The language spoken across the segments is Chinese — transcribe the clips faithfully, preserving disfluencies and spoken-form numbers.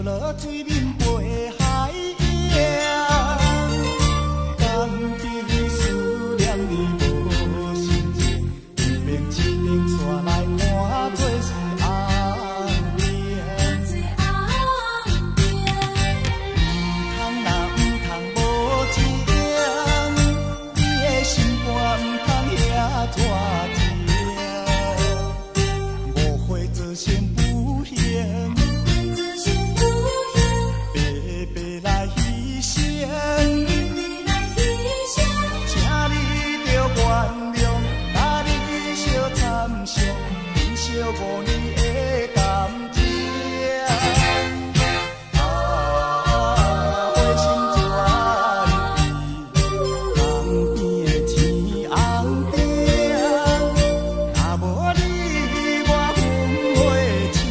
落水面陪海洋，甘比思念你无心情，偏偏痴情煞来看做是红颜。唔通若唔通无情，你的心肝唔通遐热情，误会造成不幸。五年的感情，啊，花心转意，江边的天红顶，若无你，我分袂清。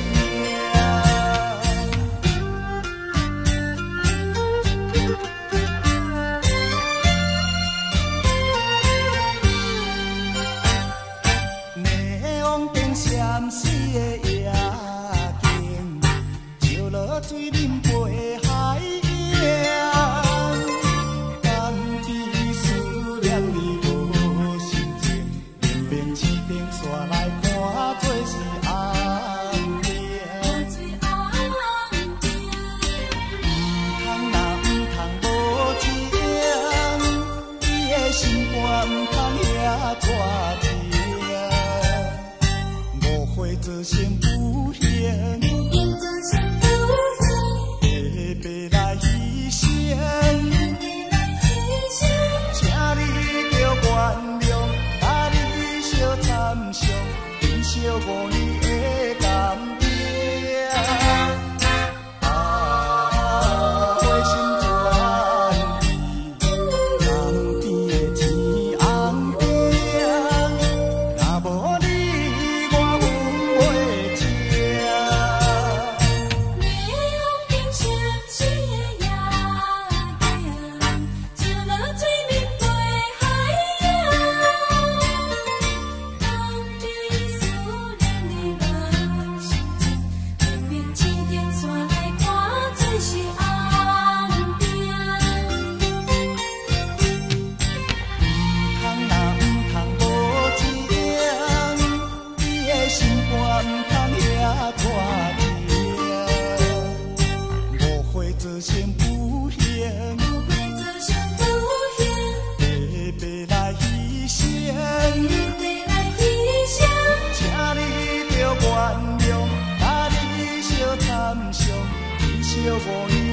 内往顶闪烁的夜景，照落水面陪海洋，甘比思念你无心情，偏偏痴情煞来看做是红颜。唔通若唔通无情，你的心肝唔通遐热情。会造成不幸，白白来牺牲，请你着原谅，甲你相参详，珍惜五年的感情。啊，花心转意，江边的天红顶，若无你。造成不幸，白白来牺牲，请你着原谅，甲你相参详，珍惜五年。